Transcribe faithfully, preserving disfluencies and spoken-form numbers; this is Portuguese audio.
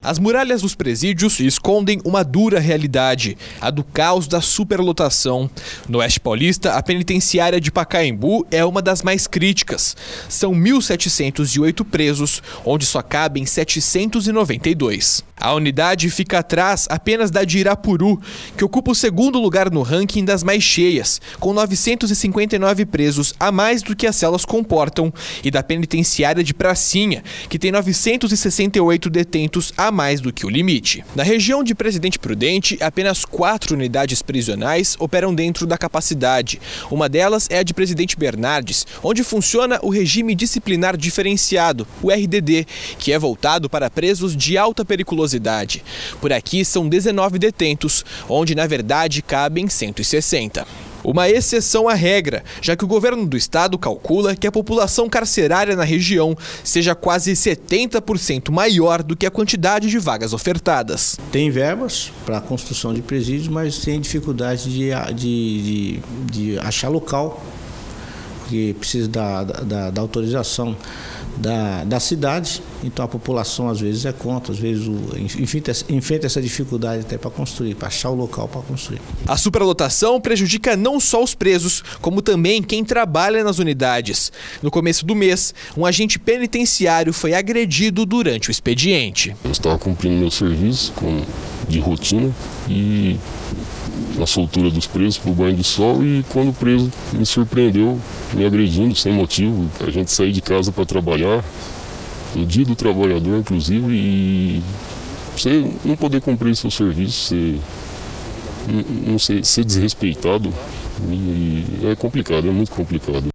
As muralhas dos presídios escondem uma dura realidade, a do caos da superlotação. No Oeste Paulista, a penitenciária de Pacaembu é uma das mais críticas. São mil setecentos e oito presos, onde só cabem setecentos e noventa e dois. A unidade fica atrás apenas da de Irapuru, que ocupa o segundo lugar no ranking das mais cheias, com novecentos e cinquenta e nove presos a mais do que as celas comportam, e da penitenciária de Pracinha, que tem novecentos e sessenta e oito detentos a mais do que o limite. Na região de Presidente Prudente, apenas quatro unidades prisionais operam dentro da capacidade. Uma delas é a de Presidente Bernardes, onde funciona o regime disciplinar diferenciado, o R D D, que é voltado para presos de alta periculosidade. Por aqui são dezenove detentos, onde na verdade cabem cento e sessenta. Uma exceção à regra, já que o governo do estado calcula que a população carcerária na região seja quase setenta por cento maior do que a quantidade de vagas ofertadas. Tem verbas para a construção de presídios, mas tem dificuldade de, de, de, de achar local, porque precisa da, da, da autorização da, da cidade, então a população às vezes é contra, às vezes o, enfrenta, enfrenta essa dificuldade até para construir, para achar o local para construir. A superlotação prejudica não só os presos, como também quem trabalha nas unidades. No começo do mês, um agente penitenciário foi agredido durante o expediente. Eu estava cumprindo meu serviço com, de rotina e na soltura dos presos para o banho de sol, e quando o preso me surpreendeu me agredindo sem motivo. A gente saiu de casa para trabalhar, no dia do trabalhador inclusive, e você não poder cumprir seu serviço, você não ser, ser desrespeitado, e é complicado, é muito complicado.